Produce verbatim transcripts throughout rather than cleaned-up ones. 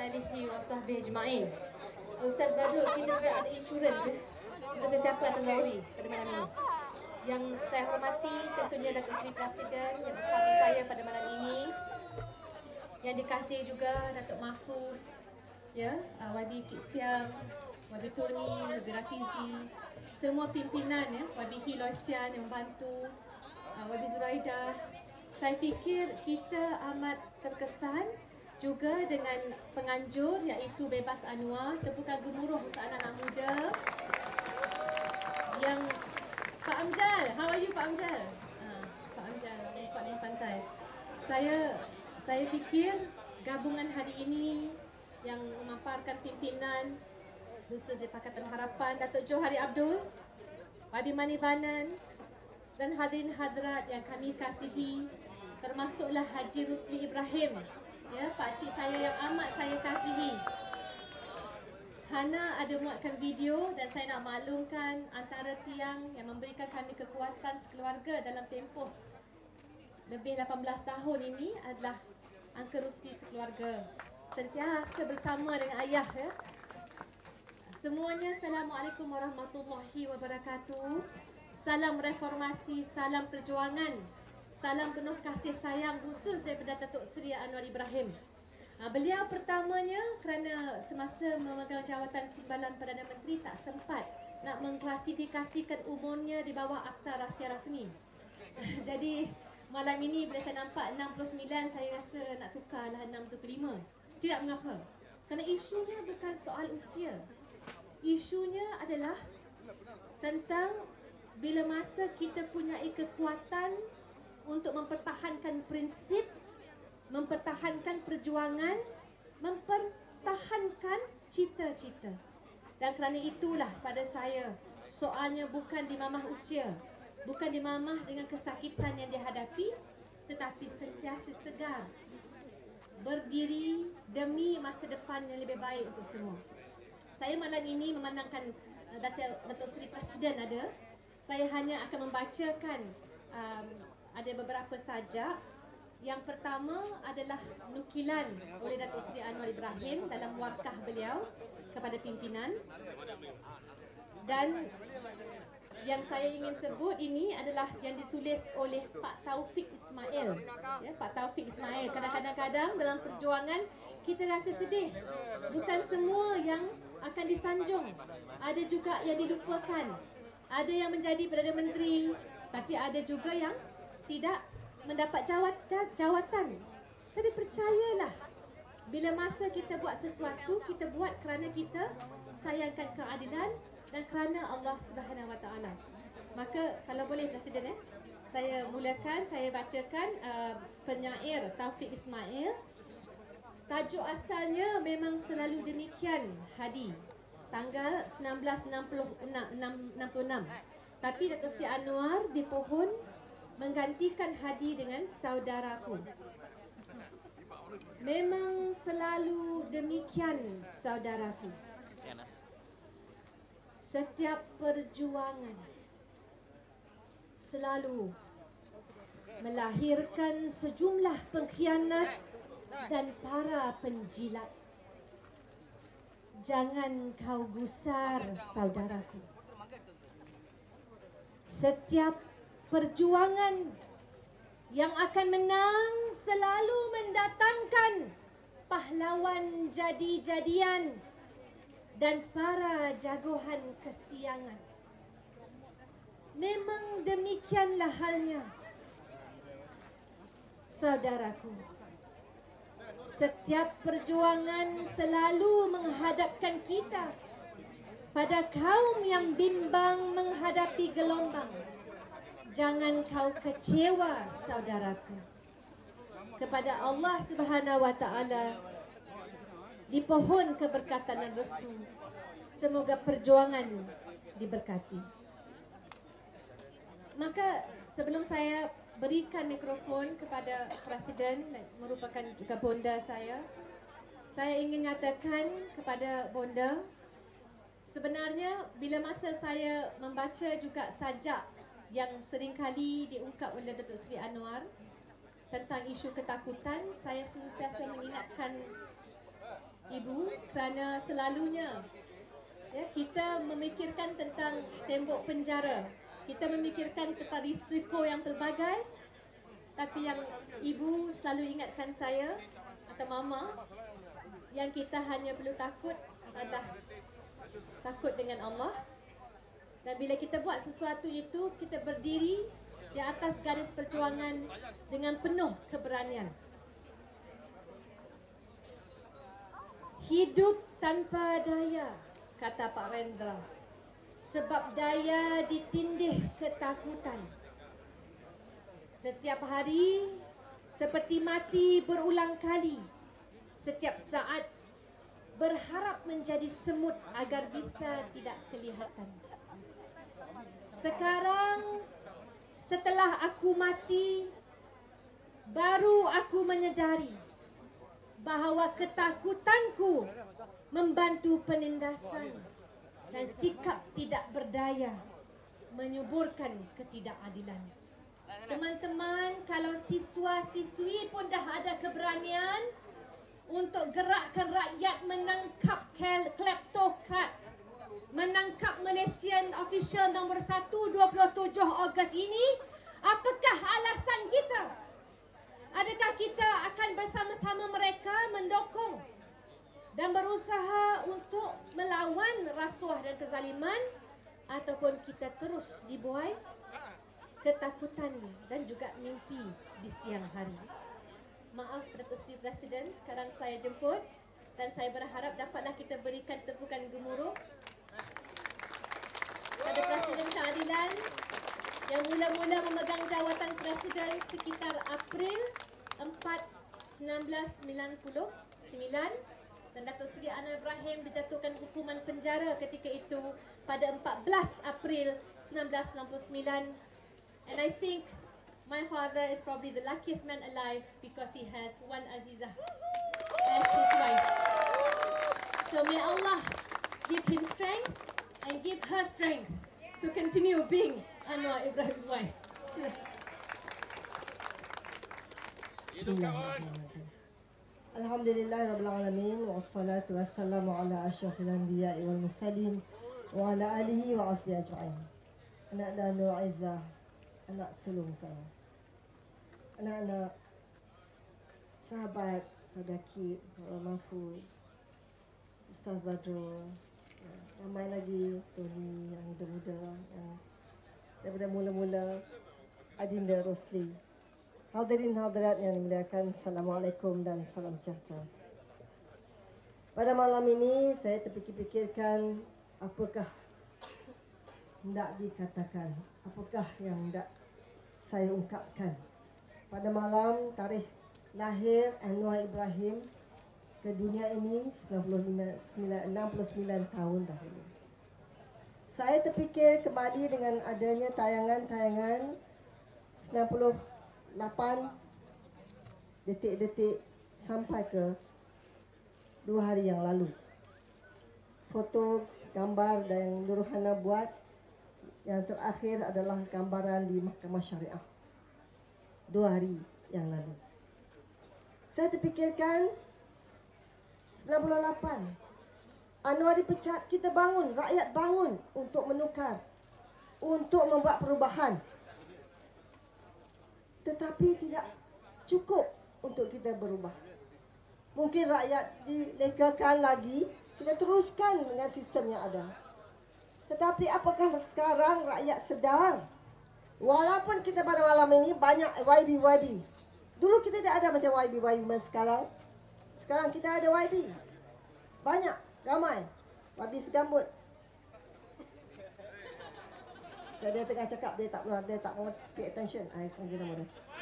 alihi wa sahbihi ajma'in. Ustaz Badrul, kita tidak ada insurans eh, untuk sesiapa yang terdahului pada malam ini. Yang saya hormati tentunya Datuk Seri Presiden yang bersama saya pada malam ini. Yang dikasihi juga Datuk Mahfuz, ya, uh, Wadi Kit Siang, Wadi Tony, Wadi Rafizi, semua pimpinan ya, Wadi Hiloisian yang membantu, uh, Wadi Zuraidah. Saya fikir kita amat terkesan juga dengan penganjur iaitu Bebas Anwar. Tepukan gemuruh untuk anak-anak muda. Yang Pak Amjal, how are you Pak Amjal? Ha, Pak Amjal, Pak Limah Pantai. Saya saya fikir gabungan hari ini yang memaparkan pimpinan khusus di Pakatan Harapan, Datuk Johari Abdul, Pak Bimani Banan dan hadirin hadirat yang kami kasihi, termasuklah Haji Rusli Ibrahim, ya, Pak Cik saya yang amat saya kasihi. Hana ada muatkan video dan saya nak maklumkan antara tiang yang memberikan kami kekuatan sekeluarga dalam tempoh lebih lapan belas tahun ini adalah Angka Rusli sekeluarga. Sentiasa bersama dengan ayah ya. Semuanya, Assalamualaikum warahmatullahi wabarakatuh. Salam reformasi, salam perjuangan. Salam penuh kasih sayang khusus daripada Datuk Seri Anwar Ibrahim. Beliau pertamanya kerana semasa memegang jawatan Timbalan Perdana Menteri tak sempat nak mengklasifikasikan umurnya di bawah Akta Rahsia Rasmi. Jadi malam ini bila saya nampak enam puluh sembilan, saya rasa nak tukarlah enam tu ke lima. Tidak mengapa. Kerana isunya bukan soal usia. Isunya adalah tentang bila masa kita punyai kekuatan untuk mempertahankan prinsip, mempertahankan perjuangan, mempertahankan cita-cita. Dan kerana itulah pada saya soalnya bukan di mamah usia, bukan di mamah dengan kesakitan yang dihadapi, tetapi sentiasa segar, berdiri demi masa depan yang lebih baik untuk semua. Saya malam ini memandangkan uh, Datuk, Datuk Seri Presiden ada. Saya hanya akan membacakan um, ada beberapa sajak. Yang pertama adalah nukilan oleh Datuk Seri Anwar Ibrahim dalam warkah beliau kepada pimpinan. Dan yang saya ingin sebut ini adalah yang ditulis oleh Pak Taufik Ismail. Ya, Pak Taufik Ismail. Kadang-kadang dalam perjuangan kita rasa sedih. Bukan semua yang akan disanjung. Ada juga yang dilupakan. Ada yang menjadi Perdana Menteri, tapi ada juga yang tidak mendapat jawat, jawatan. Tapi percayalah, bila masa kita buat sesuatu, kita buat kerana kita sayangkan keadilan dan kerana Allah Subhanahu Wa Taala. Maka kalau boleh Presiden eh, saya mulakan, saya bacakan uh, penyair Taufik Ismail. Tajuk asalnya memang selalu demikian, Hadi, tanggal sembilan belas enam puluh enam. Tapi Datuk Seri Anwar dipohon menggantikan Hadi dengan saudaraku. Memang selalu demikian, saudaraku. Setiap perjuangan selalu melahirkan sejumlah pengkhianat dan para penjilat. Jangan kau gusar, saudaraku. Setiap perjuangan yang akan menang selalu mendatangkan pahlawan jadi-jadian dan para jagoan kesiangan. Memang demikianlah halnya, saudaraku. Setiap perjuangan selalu menghadapkan kita pada kaum yang bimbang menghadapi gelombang. Jangan kau kecewa, saudaraku. Kepada Allah Subhanahu Wa Taala dipohon keberkatan dan restu. Semoga perjuangan diberkati. Maka sebelum saya berikan mikrofon kepada Presiden, merupakan juga bonda saya, saya ingin nyatakan kepada bonda, sebenarnya bila masa saya membaca juga sajak yang seringkali diungkap oleh Datuk Seri Anwar tentang isu ketakutan, saya sentiasa mengingatkan Ibu, kerana selalunya ya, kita memikirkan tentang tembok penjara, kita memikirkan tentang risiko yang pelbagai, tapi yang Ibu selalu ingatkan saya atau Mama, yang kita hanya perlu takut adalah takut dengan Allah. Dan bila kita buat sesuatu itu, kita berdiri di atas garis perjuangan dengan penuh keberanian. Hidup tanpa daya, kata Pak Rendra. Sebab daya ditindih ketakutan. Setiap hari seperti mati berulang kali. Setiap saat berharap menjadi semut agar bisa tidak kelihatan. Sekarang setelah aku mati, baru aku menyedari bahawa ketakutanku membantu penindasan dan sikap tidak berdaya menyuburkan ketidakadilan. Teman-teman, kalau siswa-siswi pun dah ada keberanian untuk gerakkan rakyat menangkap kleptokrat, menangkap Malaysian official nombor satu dua puluh tujuh Ogos ini, apakah alasan kita? Adakah kita akan bersama-sama mereka mendokong dan berusaha untuk melawan rasuah dan kezaliman, ataupun kita terus dibuai ketakutan dan juga mimpi di siang hari? Maaf Datuk Seri Presiden, sekarang saya jemput dan saya berharap dapatlah kita berikan tepukan gemuruh pada Presiden Keadilan yang mula-mula memegang jawatan Presiden sekitar April empat, seribu sembilan ratus sembilan puluh sembilan, dan Datuk Seri Anwar Ibrahim dijatuhkan hukuman penjara ketika itu pada empat belas April seribu sembilan ratus enam puluh sembilan. And I think my father is probably the luckiest man alive because he has one Azizah as his wife. So may Allah give him strength and give her strength to continue being Anwar Ibrahim's wife. Bismillahirrahmanirrahim. Alhamdulillahirabbil alamin wassalatu wassalamu ala asyrafil anbiya'i wal mursalin wa ala alihi wa ashabihi ajma'in. Anak-anak Nur Aizah, anak sulung saya, anak-anak sahabat, saudara Kit, saudara Mahfuz, Ustaz Badrul, ramai lagi Tony yang muda-muda, yang daripada mula-mula Adinda Rosli. Hadirin hadirat yang dimuliakan, Assalamualaikum dan salam sejahtera. Pada malam ini saya terfikir-fikirkan apakah hendak dikatakan, apakah yang hendak saya ungkapkan. Pada malam tarikh lahir Anwar Ibrahim ke dunia ini enam puluh sembilan tahun dahulu. Saya terfikir kembali dengan adanya tayangan-tayangan sembilan puluh lapan detik-detik sampai ke dua hari yang lalu. Foto, gambar dan yang Nur Hana buat, yang terakhir adalah gambaran di Mahkamah Syariah dua hari yang lalu. Saya terfikirkan sembilan puluh lapan Anwar dipecat, kita bangun, rakyat bangun untuk menukar, untuk membuat perubahan. Tetapi tidak cukup untuk kita berubah. Mungkin rakyat dilekakan lagi, kita teruskan dengan sistem yang ada. Tetapi apakah sekarang rakyat sedar? Walaupun kita pada malam ini banyak Y B Y B. Dulu kita tidak ada macam Y B Y B sekarang. Sekarang kita ada Y B. Banyak, ramai. Y B segambut. So, dia tengah cakap, dia tak dia tak mau pay attention. I panggil nama dia.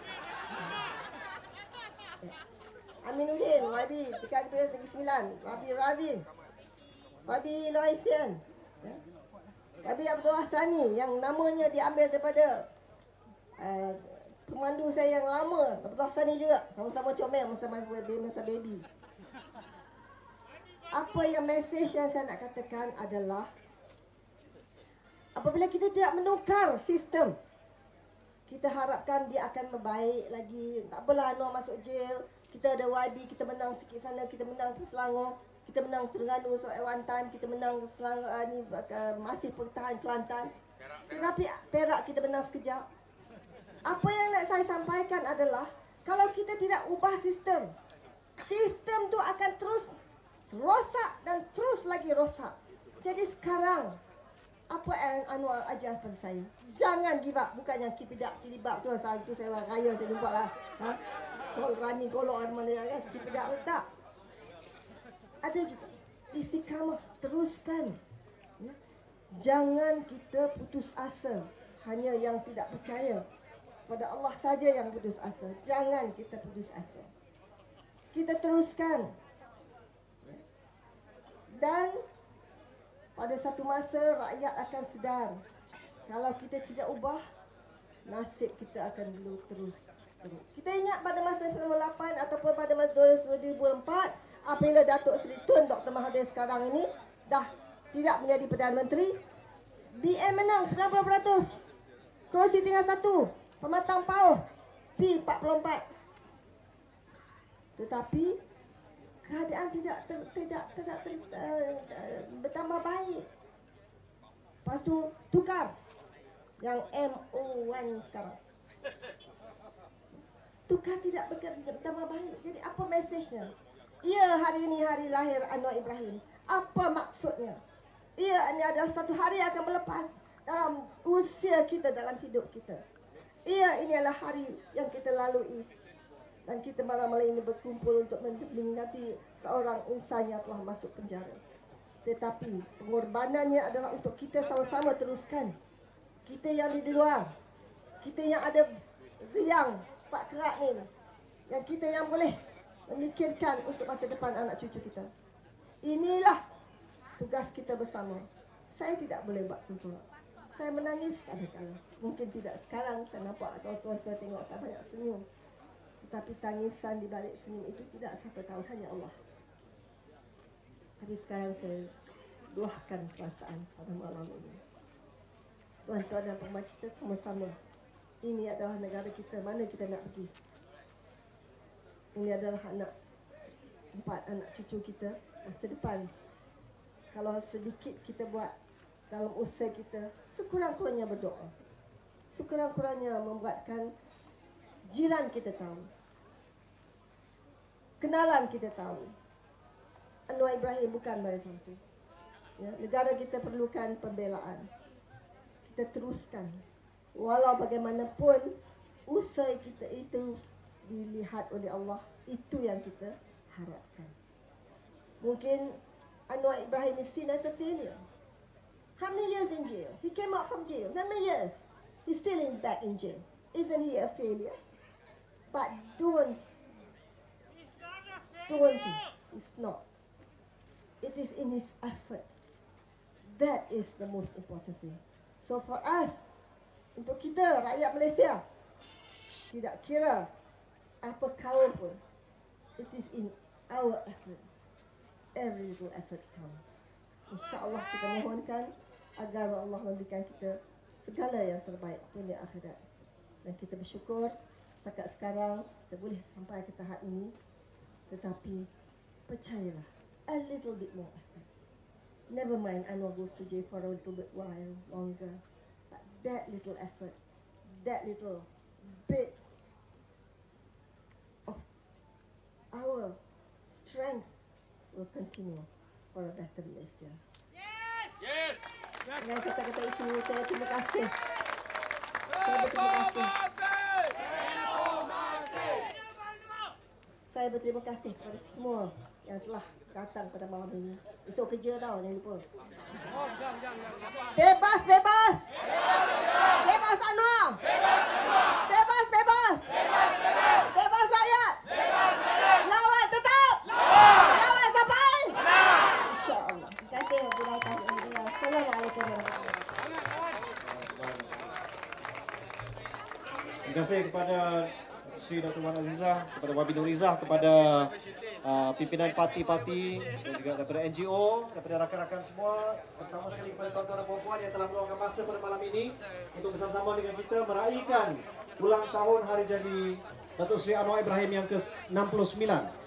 Aminuddin, Y B tiga ribu sembilan, Rabi Ravi, Rabi Loisian, Rabi Abdullah Sani yang namanya diambil daripada uh, pemandu saya yang lama, Abdullah Sani juga, sama-sama comel masa masa baby. Apa yang mesej yang saya nak katakan adalah, apabila kita tidak menukar sistem, kita harapkan dia akan membaik lagi. Tak apalah Anwar masuk jail, kita ada Y B, kita menang sikit sana, kita menang ke Selangor. Kita menang Terengganu so at one time, kita menang Selangor uh, ni uh, masih pertahan Kelantan. Tetapi Perak kita menang sekejap. Apa yang nak saya sampaikan adalah kalau kita tidak ubah sistem, sistem tu akan terus rosak dan terus lagi rosak. Jadi sekarang apa yang Anwar ajar pada saya? Jangan give up. Bukan yang keep it up, keep it up tu saya tu saya orang kaya saya jumpa lah. Ha? Kalau rani golok mana kan keep it up tak. Ada juga istiqamah, teruskan. Ya. Jangan kita putus asa. Hanya yang tidak percaya pada Allah saja yang putus asa. Jangan kita putus asa. Kita teruskan. Dan pada satu masa rakyat akan sedar. Kalau kita tidak ubah, nasib kita akan dulu terus teruk. Kita ingat pada masa sembilan puluh lapan ataupun pada masa dua ribu empat, apabila Datuk Seri Tun Doktor Mahathir sekarang ini dah tidak menjadi Perdana Menteri, B M menang sembilan puluh peratus. Kerusi tinggal satu. Pematang Pauh P empat puluh empat. Tetapi keadaan tidak ter, tidak tidak ter, uh, uh, bertambah baik. Lepas tu tukar yang M O satu sekarang. Tukar tidak bertambah baik. Jadi apa mesejnya? Ya, hari ini hari lahir Anwar Ibrahim. Apa maksudnya? Ya, ini adalah satu hari yang akan melepas dalam usia kita, dalam hidup kita. Ya, ini adalah hari yang kita lalui. Dan kita malam-malam ini berkumpul untuk memperingati seorang insan yang telah masuk penjara. Tetapi pengorbanannya adalah untuk kita sama-sama teruskan. Kita yang di luar, kita yang ada riang Pak Kerak ni, yang kita yang boleh memikirkan untuk masa depan anak cucu kita. Inilah tugas kita bersama. Saya tidak boleh buat sesuatu. Saya menangis kadang-kadang. Mungkin tidak sekarang saya nampak atau tuan-tuan tengok saya banyak senyum. Tetapi tangisan di balik senyum itu tidak siapa tahu, hanya Allah. Tapi sekarang saya luahkan perasaan pada malam ini. Tuan-tuan dan puan kita sama-sama. Ini adalah negara kita, mana kita nak pergi. Ini adalah anak, empat anak cucu kita, masa depan. Kalau sedikit kita buat dalam usaha kita, sekurang-kurangnya berdoa. Sekurang-kurangnya membuatkan jiran kita tahu. Kenalan kita tahu. Anwar Ibrahim bukan bayar contoh. Ya, negara kita perlukan pembelaan. Kita teruskan. Walau bagaimanapun usaha kita itu dilihat oleh Allah, itu yang kita harapkan. Mungkin Anwar Ibrahim is seen as a failure. How many years in jail? He came out from jail. How many years? He's still in back in jail. Isn't he a failure? But don't, don't he? It's not. It is in his effort. That is the most important thing. So for us, untuk kita rakyat Malaysia, tidak kira apa kaum pun, it is in our effort. Every little effort counts. InsyaAllah kita mohonkan agar Allah memberikan kita segala yang terbaik dunia akhirat. Dan kita bersyukur setakat sekarang kita boleh sampai ke tahap ini. Tetapi percayalah, a little bit more effort. Never mind Anwar goes to jail for a little bit while longer. But that little effort, that little bit of our strength will continue for a better Malaysia. Yes! Dengan kata-kata itu, saya terima kasih. Saya berterima kasih. Saya berterima kasih kepada semua yang telah datang pada malam ini. Esok kerja tau, jangan lupa. Bebas, bebas! Bebas Anwar! Bebas, bebas! Bebas rakyat! Lawan tetap! Lawan sampai! InsyaAllah. Terima kasih. Assalamualaikum warahmatullahi wabarakatuh. Terima kasih kepada Sri Doktor Wan Azizah, kepada Wabi Nurizah, kepada uh, pimpinan parti-parti dan juga daripada N G O, daripada rakan-rakan semua, terutama sekali kepada tuan-tuan dan puan-puan yang telah meluangkan masa pada malam ini untuk bersama-sama dengan kita meraihkan ulang tahun hari jadi Datuk Seri Anwar Ibrahim yang ke enam puluh sembilan.